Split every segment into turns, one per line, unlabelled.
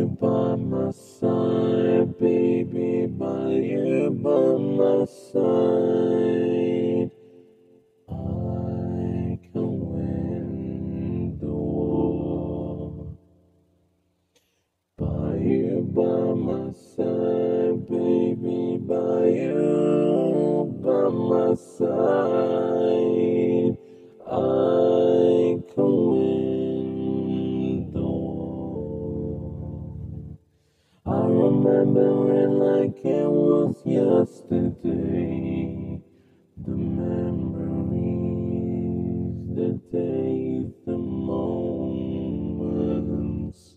by my side, baby, by you by my side, I can win the war. By you by my side, baby, by you by my side, I can win the war. I remember it like it was yesterday. The memories, the days, the moments,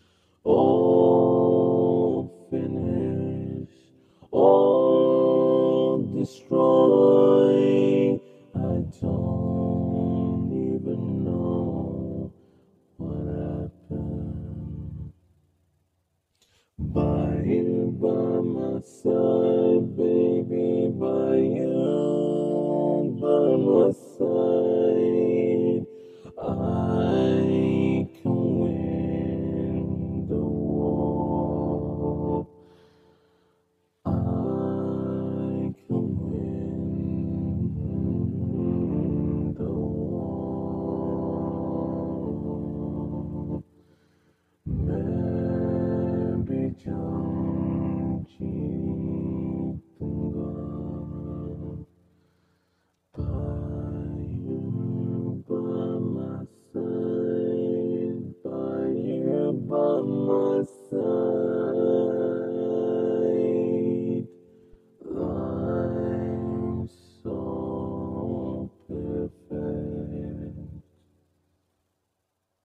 all finished, all destroyed. I don't even know what happened. By you by my side, baby, by you by my side, I can win the war. I can win the war. Maybe janji tunggal by you by my side, by you by my side.